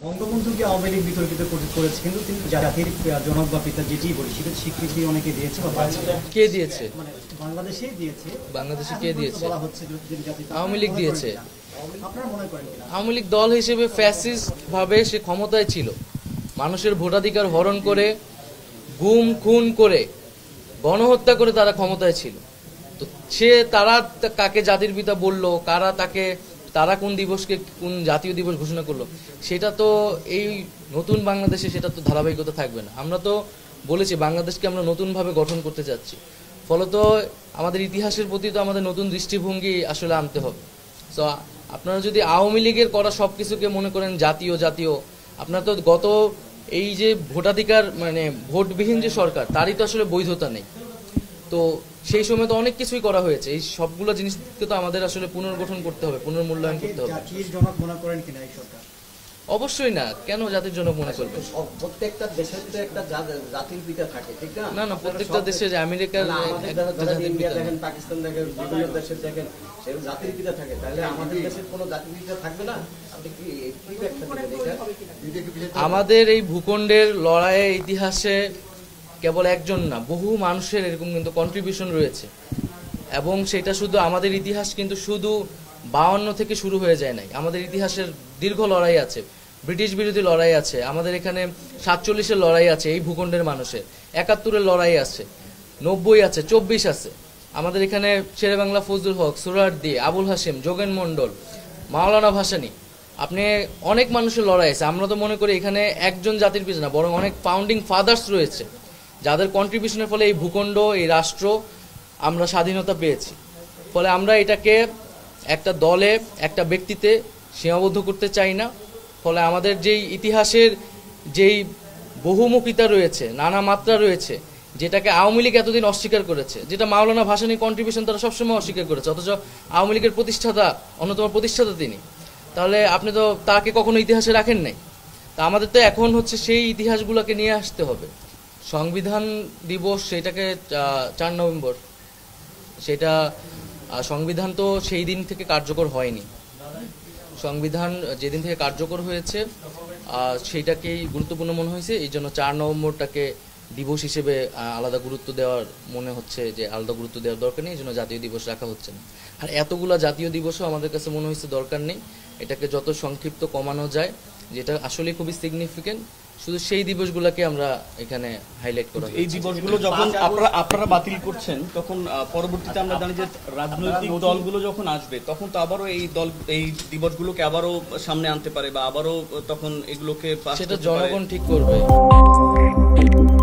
বঙ্গবন্ধুকে আওয়ামী লীগ বিতর্কিত করেছে, কিন্তু তিনি জাতির জনক বা পিতা যেটি বলি সেটা স্বীকৃতি অনেকে দিয়েছে বা কে দিয়েছে? মানে বাংলাদেশেই দিয়েছে। বাংলাদেশে কে দিয়েছে? বলা হচ্ছে আওয়ামী লীগ দিয়েছে। আপনারা মনে করেন কিনা? আওয়ামী লীগ দল হিসেবে ফ্যাসিস্ট ভাবে সে ক্ষমতায় ছিল, মানুষের ভোটাধিকার হরণ করে, গুম খুন করে, গণহত্যা করে তারা ক্ষমতায় ছিল। তো তারা কাকে জাতির পিতা বললো, তারা কোন দিবসকে কোন জাতীয় দিবস ঘোষণা করলো, সেটা তো এই নতুন বাংলাদেশে সেটা তো ধারাবাহিকতা থাকবে না। আমরা তো বলেছি বাংলাদেশকে আমরা নতুনভাবে গঠন করতে যাচ্ছি, ফলত আমাদের ইতিহাসের প্রতি তো আমাদের নতুন দৃষ্টিভঙ্গি আসলে আনতে হবে। তো আপনারা যদি আওয়ামী লীগের করা সবকিছুকে মনে করেন জাতীয়, আপনারা তো গত এই যে ভোটাধিকার মানে ভোটবিহীন যে সরকার, তারই তো আসলে বৈধতা নেই। তো সেই সময় তো অনেক কিছুই করা হয়েছে, এই সবগুলো জিনিসকে তো আমাদের আসলে পুনর্গঠন করতে হবে, পুনর্মূল্যায়ন করতে হবে। জাতির জনক মনে করেন কিনা এই সরকার? অবশ্যই না, কেন জাতির জনক মনে করবে? প্রত্যেকটা দেশের তো একটা জাতির পিতা থাকে, ঠিক না? না, প্রত্যেকটা দেশে যে আমেরিকার দেখেন, পাকিস্তান দেখেন, বিভিন্ন দেশের দেখেন, সেরকম জাতির পিতা থাকে। তাহলে আমাদের দেশের কোনো জাতির পিতা থাকবে না? আপনি কি ব্যাখ্যা দিবেন এটা? আমাদের এই ভূখণ্ডের লড়াইয়ের ইতিহাসে কেবল একজন না, বহু মানুষের এরকম কিন্তু কন্ট্রিবিউশন রয়েছে, এবং সেটা শুধু আমাদের ইতিহাস কিন্তু শুধু 52 থেকে শুরু হয়ে যায় নাই। আমাদের ইতিহাসের দীর্ঘ লড়াই আছে, ব্রিটিশ বিরোধী লড়াই আছে, আমাদের এখানে 47-এর লড়াই আছে এই ভূখণ্ডের মানুষের, 71-এর লড়াই আছে, 90 আছে, 24 আছে। আমাদের এখানে শেরে বাংলা ফজলুল হক, সোহরাওয়ার্দী, আবুল হাশেম, যোগেন মন্ডল, মাওলানা ভাসানী, আপনি অনেক মানুষের লড়াই আছে। আমরা তো মনে করি এখানে একজন জাতির পিছনে না, বরং অনেক ফাউন্ডিং ফাদার্স রয়েছে, যাদের কন্ট্রিবিউশনের ফলে এই ভূখণ্ড, এই রাষ্ট্র আমরা স্বাধীনতা পেয়েছি। ফলে আমরা এটাকে একটা দলে, একটা ব্যক্তিতে সীমাবদ্ধ করতে চাই না। ফলে আমাদের যেই ইতিহাসের যেই বহুমুখিতা রয়েছে, নানা মাত্রা রয়েছে, যেটাকে আওয়ামী লীগ এতদিন অস্বীকার করেছে, যেটা মাওলানা ভাসানীর কন্ট্রিবিউশন তারা সবসময় অস্বীকার করেছে, অথচ আওয়ামী লীগের অন্যতম প্রতিষ্ঠাতা তিনি, তাহলে আপনি তো তাকে কখনো ইতিহাসে রাখেন নাই। তা আমাদের তো এখন হচ্ছে সেই ইতিহাসগুলোকে নিয়ে আসতে হবে। সংবিধান দিবস সেটাকে 4 নভেম্বর, সেটা সংবিধান তো সেই দিন থেকে কার্যকর হয়নি। সংবিধান যেদিন থেকে কার্যকর হয়েছে সেইটাকেই গুরুত্বপূর্ণ মনে হয়েছে, এই জন্য 4 নভেম্বরটাকে দিবস হিসেবে আলাদা গুরুত্ব দেওয়ার মনে হচ্ছে যে আলাদা গুরুত্ব দেওয়ার দরকার নেই, এই জন্য জাতীয় দিবস রাখা হচ্ছে না। আর এতগুলা জাতীয় দিবসও আমাদের কাছে মনে হয়েছে দরকার নেই, এটাকে যত সংক্ষিপ্ত কমানো যায়, যেটা আসলে খুবই সিগনিফিকেন্ট, শুধু সেই দিবসগুলোকে আমরা এখানে হাইলাইট করা। এই দিবসগুলো যখন আপনারা বাতিল করছেন, তখন পরবর্তীতে আমরা জানি যে রাজনৈতিক দলগুলো যখন আসবে, তখন তো আবারও এই দিবসগুলোকে আবারও সামনে আনতে পারে, বা আবারও তখন এগুলোকে সেটা জনগণ ঠিক করবে।